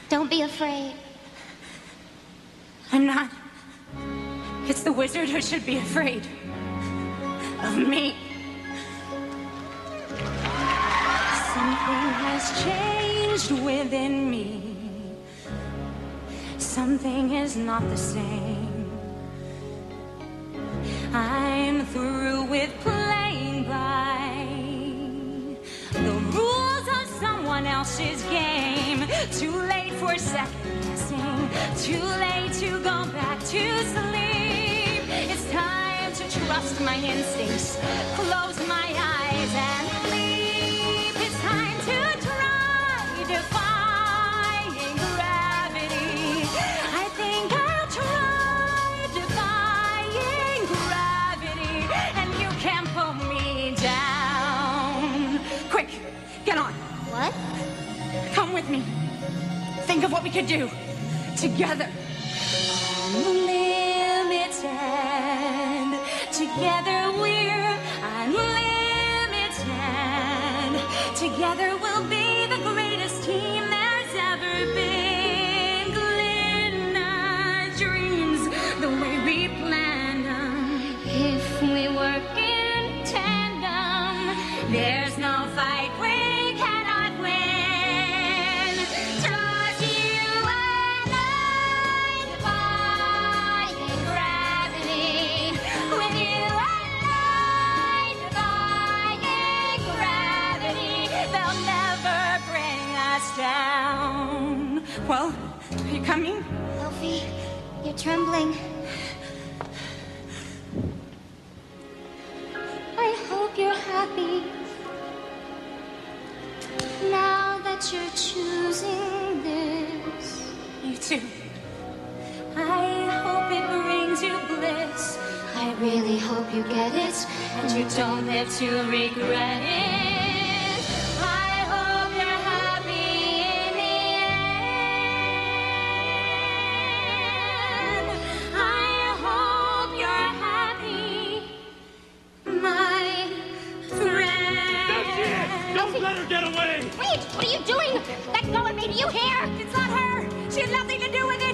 Don't be afraid. I'm not. It's the wizard who should be afraid of me. Something has changed within me. Something is not the same. I'm through with playing by the rules of someone else's game. Too late for second guessing. Too late to go back to sleep. It's time to trust my instincts. Close my eyes and sleep. It's time to try defying gravity. I think I'll try defying gravity, and you can't pull me down. Quick, get on. What? Come with me. Think of what we could do together. Unlimited. Together we're unlimited. Together we'll be the greatest team there's ever been. Glenna dreams the way we planned them. If we work in tandem, There's no fight we cannot win. Just you and I defying gravity. With you and I defying gravity, they'll never bring us down. Well, are you coming? Elfie, you're trembling. I hope you're happy now that you're choosing this. You too. I hope it brings you bliss. I really hope you get it. And you don't live to regret it. I hope you're happy in the end. I hope you're happy, my friend. There she is! Don't let her get away! Wait, what are you doing? Let go and maybe you hear. It's not her. She had nothing to do with it.